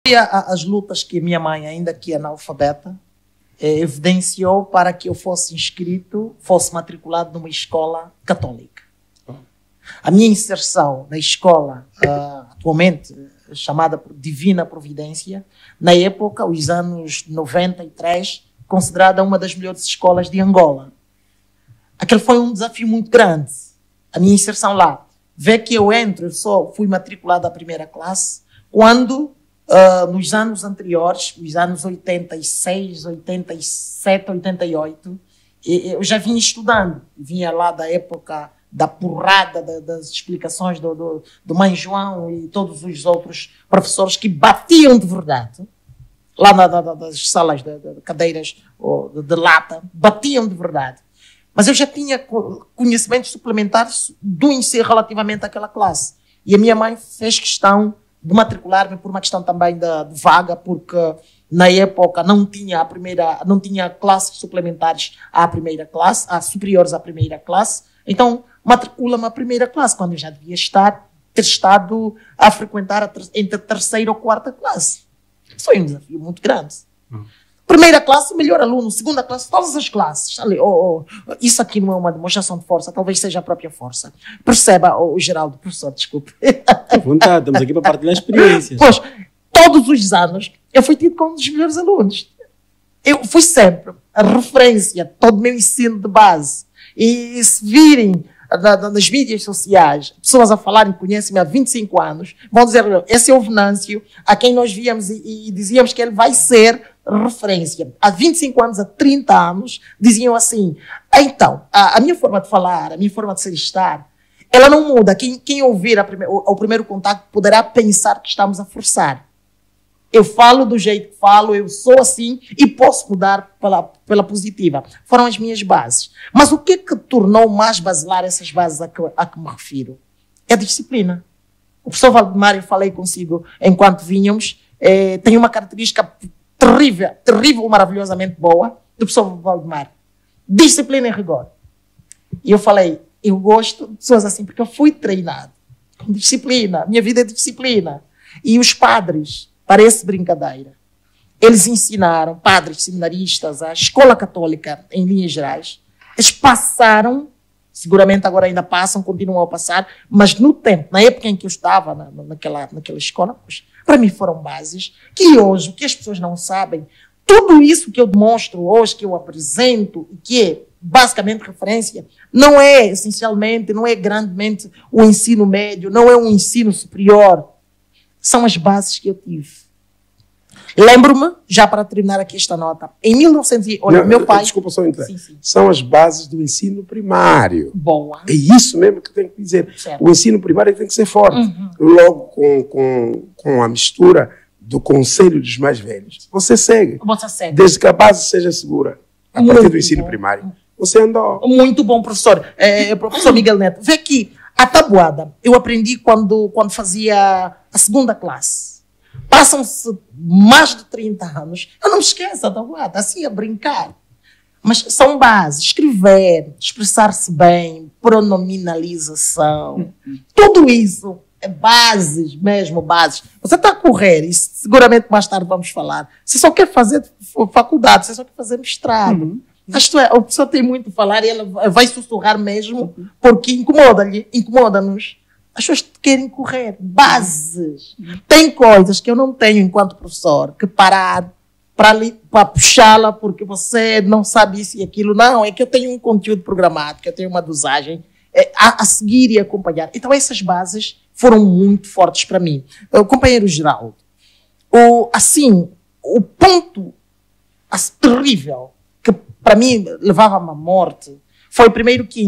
As lutas que minha mãe, ainda que analfabeta, evidenciou para que eu fosse inscrito, fosse matriculado numa escola católica. A minha inserção na escola, atualmente chamada Divina Providência, na época, os anos 93, considerada uma das melhores escolas de Angola. Aquele foi um desafio muito grande, a minha inserção lá. Vê que eu só fui matriculado à primeira classe, quando, nos anos anteriores, os anos 86, 87, 88, eu já vinha estudando. Vinha lá da época da porrada das explicações do Mãe João e todos os outros professores que batiam de verdade, lá nas salas de cadeiras de lata, batiam de verdade. Mas eu já tinha conhecimentos suplementares do ensino relativamente àquela classe. E a minha mãe fez questão de matricular-me por uma questão também de vaga, porque na época não tinha classes suplementares à primeira classe, superiores à primeira classe. Então, matricula-me à primeira classe, quando eu já devia ter estado a frequentar entre a terceira ou quarta classe. Foi um desafio muito grande. Primeira classe, melhor aluno. Segunda classe, todas as classes. Isso aqui não é uma demonstração de força, talvez seja a própria força. Perceba, o Geraldo, professor, desculpe. À vontade, estamos aqui para partilhar experiências. Pois, todos os anos, eu fui tido como um dos melhores alunos. Eu fui sempre a referência, todo o meu ensino de base. E se virem nas mídias sociais, pessoas a falarem, conhecem-me há 25 anos, vão dizer, esse é o Venâncio, a quem nós víamos e dizíamos que ele vai ser referência. Há 25 anos, há 30 anos, diziam assim, então, a minha forma de falar, a minha forma de ser e estar, ela não muda. Quem ouvir o primeiro contato poderá pensar que estamos a forçar. Eu falo do jeito que falo, eu sou assim e posso mudar pela positiva. Foram as minhas bases. Mas o que tornou mais basilar essas bases a que me refiro? É a disciplina. O professor Valdemar, eu falei consigo enquanto vínhamos, tem uma característica terrível, maravilhosamente boa, do professor Valdemar. Disciplina e rigor. E eu falei, eu gosto de pessoas assim, porque eu fui treinado com disciplina. Minha vida é de disciplina. E os padres, parece brincadeira, eles ensinaram, padres seminaristas, a escola católica, em linhas gerais, eles passaram, seguramente agora ainda passam, continuam a passar, mas no tempo, na época em que eu estava naquela escola, para mim foram bases que hoje, o que as pessoas não sabem, tudo isso que eu demonstro hoje, que eu apresento, e que é basicamente referência, não é essencialmente, não é grandemente o ensino médio, não é um ensino superior, são as bases que eu tive. Lembro-me, já para terminar aqui esta nota, em 1900... Olha, meu pai... Desculpa só entrar. Sim. São as bases do ensino primário. Boa. É isso mesmo que tem que dizer. Certo. O ensino primário tem que ser forte. Logo com a mistura do conselho dos mais velhos. Você segue. Desde que a base seja segura. A partir do ensino primário. Você andou. Muito bom, professor. Professor Miguel Neto. Vê que a tabuada eu aprendi quando fazia a segunda classe. Passam-se mais de 30 anos. Eu não me esqueço da tabuada, assim a brincar. Mas são bases. Escrever, expressar-se bem, pronominalização. Tudo isso é bases, mesmo bases. Você está a correr, e seguramente mais tarde vamos falar. Você só quer fazer faculdade, você só quer fazer mestrado. Isto é, a pessoa tem muito a falar e ela vai sussurrar mesmo, porque incomoda-nos. As pessoas querem correr. Bases. Tem coisas que eu não tenho enquanto professor, que parar para puxá-la porque você não sabe isso e aquilo. Não, é que eu tenho um conteúdo programado, que eu tenho uma dosagem a seguir e acompanhar. Então essas bases foram muito fortes para mim. O companheiro Geraldo, o ponto terrível que para mim levava-me à morte foi primeiro que em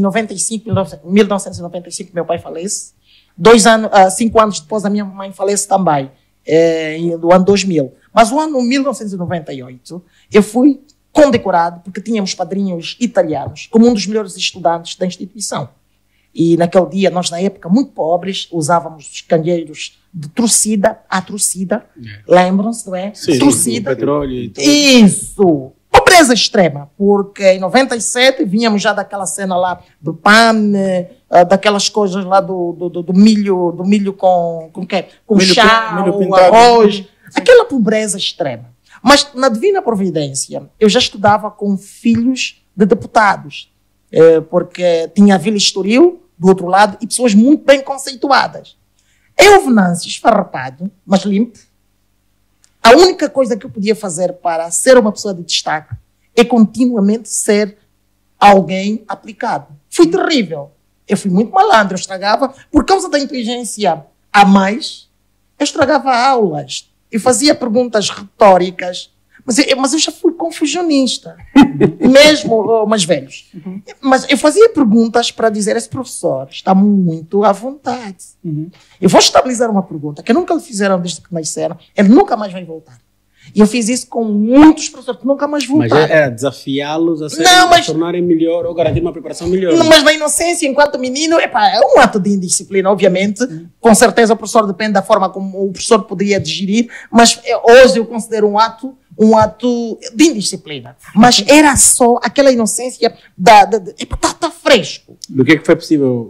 1995 meu pai falece. 5 anos depois a minha mãe falece também, no ano 2000. Mas o ano 1998 eu fui condecorado porque tínhamos padrinhos italianos como um dos melhores estudantes da instituição. E naquele dia, nós na época muito pobres, usávamos os candeeiros de torcida, lembram-se, não é? Sim, torcida. Petróleo e tudo. Isso! Pobreza extrema, porque em 97 vínhamos já daquela cena lá do PAN, daquelas coisas lá do milho com quê? Com milho chá, milho o pintado. arroz. Aquela pobreza extrema. Mas na Divina Providência, eu já estudava com filhos de deputados, porque tinha a Vila Estoril, do outro lado, e pessoas muito bem conceituadas. Eu, Venâncio, esfarrapado, mas limpo, a única coisa que eu podia fazer para ser uma pessoa de destaque é continuamente ser alguém aplicado. Fui terrível. Eu fui muito malandro, eu estragava, por causa da inteligência a mais, eu estragava aulas. Eu fazia perguntas retóricas, mas eu já fui confusionista, mesmo mais velhos. Mas eu fazia perguntas para dizer, esse professor está muito à vontade. Eu vou estabilizar uma pergunta que nunca lhe fizeram desde que nasceram, ele nunca mais vai voltar. E eu fiz isso com muitos professores que nunca mais voltaram. Mas era desafiá-los a se tornarem melhor ou garantir uma preparação melhor. Não, mas na inocência, enquanto menino, é um ato de indisciplina, obviamente. Com certeza o professor depende da forma como o professor poderia digerir, mas hoje eu considero um ato de indisciplina. Mas era só aquela inocência tá fresco. Do que foi possível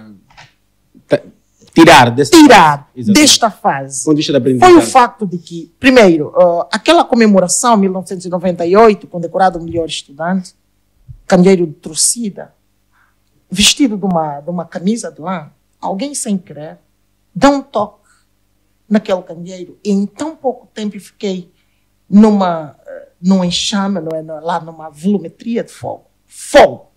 tirar desta fase foi o facto de que, primeiro, aquela comemoração, 1998, condecorado o melhor estudante, candeeiro de torcida, vestido de uma camisa de lã, alguém sem querer, dá um toque naquele candeeiro. E em tão pouco tempo eu fiquei num enxame, lá numa volumetria de fogo. Fogo!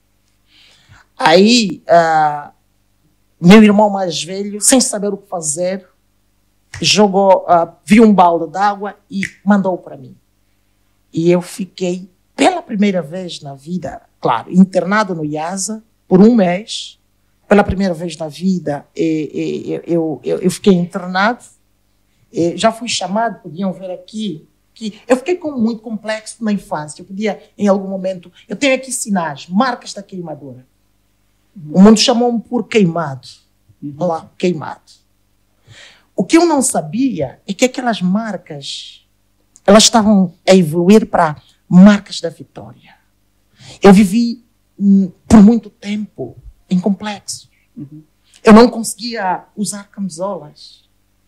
Aí, meu irmão mais velho, sem saber o que fazer, viu um balde d'água e mandou para mim. E eu fiquei, pela primeira vez na vida, claro, internado no IASA por 1 mês. Pela primeira vez na vida, eu fiquei internado. Já fui chamado, podiam ver aqui, que eu fiquei muito complexo na infância. Eu podia, em algum momento, eu tenho aqui sinais, marcas da queimadura. O mundo chamou-me por queimado. Olha lá, queimado. O que eu não sabia é que aquelas marcas, elas estavam a evoluir para marcas da vitória. Eu vivi por muito tempo em complexo. Eu não conseguia usar camisolas.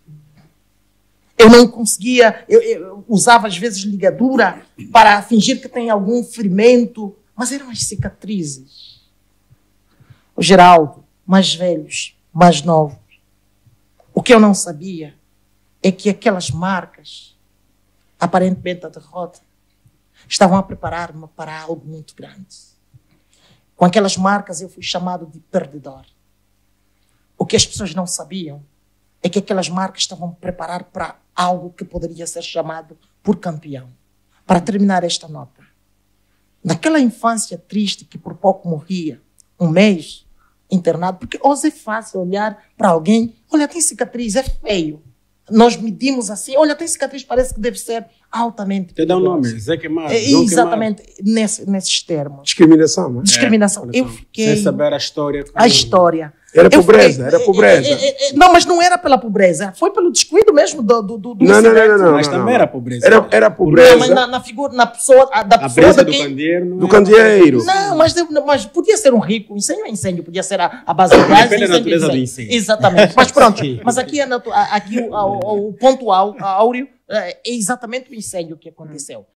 Eu não conseguia, eu usava às vezes ligadura para fingir que tem algum ferimento, mas eram as cicatrizes. O Geraldo, mais velhos, mais novos. O que eu não sabia é que aquelas marcas, aparentemente a derrota, estavam a preparar-me para algo muito grande. Com aquelas marcas eu fui chamado de perdedor. O que as pessoas não sabiam é que aquelas marcas estavam a preparar para algo que poderia ser chamado por campeão. Para terminar esta nota. Naquela infância triste que por pouco morria, 1 mês internado, porque hoje é fácil olhar para alguém, olha, tem cicatriz, é feio. Nós medimos assim, olha, tem cicatriz, parece que deve ser altamente perigoso. Te dá um nome, Zé Queimado. Exatamente, nesses termos. Discriminação, não é? Discriminação. Eu fiquei... Sem saber a história. A história. Era pobreza, era pobreza. Não, mas não era pela pobreza, foi pelo descuido mesmo do não. Mas também era pobreza. Era pobreza. Não, mas na figura, na pessoa, da pessoa do candeeiro. Do candeeiro. Não, mas podia ser um rico, incêndio é incêndio, podia ser a base do gás. Depende da natureza do incêndio. Exatamente, mas pronto. Mas aqui o ponto áureo é exatamente o incêndio que aconteceu.